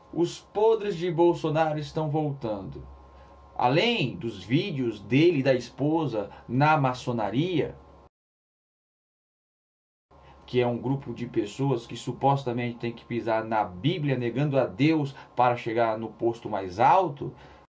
Os podres de Bolsonaro estão voltando. Além dos vídeos dele e da esposa na maçonaria, que é um grupo de pessoas que supostamente tem que pisar na Bíblia, negando a Deus para chegar no posto mais alto,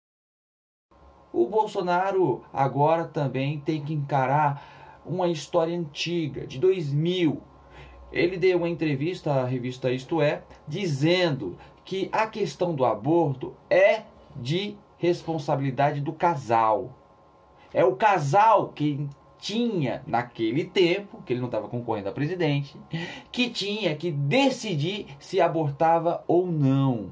o Bolsonaro agora também tem que encarar uma história antiga, de 2000. Ele deu uma entrevista à revista Isto É, dizendo que a questão do aborto é de responsabilidade do casal. É o casal que tinha, naquele tempo, que ele não estava concorrendo a presidente, que tinha que decidir se abortava ou não.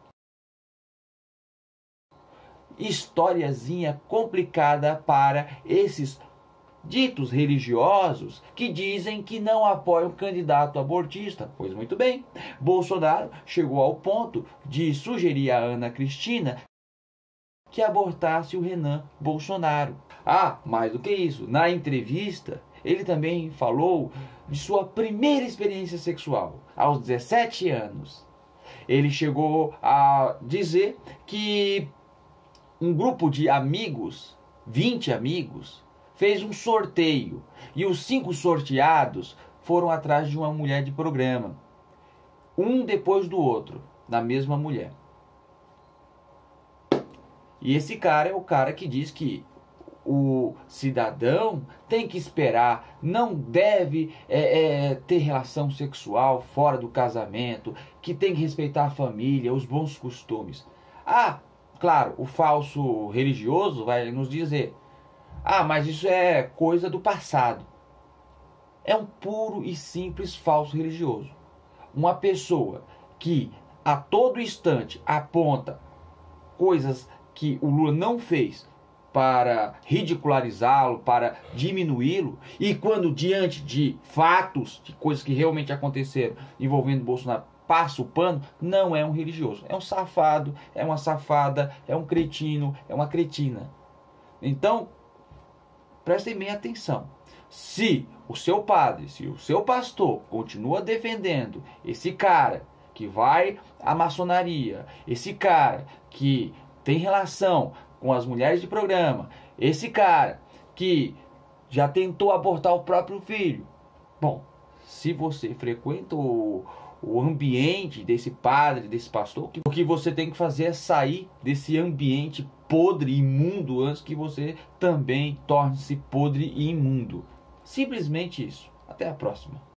Historiazinha complicada para esses ditos religiosos que dizem que não apoiam o candidato abortista. Pois muito bem, Bolsonaro chegou ao ponto de sugerir a Ana Cristina que abortasse o Renan Bolsonaro. Ah, mais do que isso, na entrevista ele também falou de sua primeira experiência sexual, aos 17 anos. Ele chegou a dizer que um grupo de amigos, 20 amigos, fez um sorteio e os 5 sorteados foram atrás de uma mulher de programa, um depois do outro, da mesma mulher. E esse cara é o cara que diz que o cidadão tem que esperar, não deve ter relação sexual fora do casamento, que tem que respeitar a família, os bons costumes. Ah, claro, o falso religioso vai nos dizer: ah, mas isso é coisa do passado. É um puro e simples falso religioso. Uma pessoa que a todo instante aponta coisas que o Lula não fez para ridicularizá-lo, para diminuí-lo, e quando diante de fatos, de coisas que realmente aconteceram envolvendo Bolsonaro, passa o pano, não é um religioso. É um safado, é uma safada, é um cretino, é uma cretina. Então, prestem bem atenção. Se o seu padre, se o seu pastor continua defendendo esse cara que vai à maçonaria, esse cara que tem relação com as mulheres de programa, esse cara que já tentou abortar o próprio filho. Bom, se você frequenta o ambiente desse padre, desse pastor, o que você tem que fazer é sair desse ambiente podre e imundo antes que você também torne-se podre e imundo. Simplesmente isso. Até a próxima.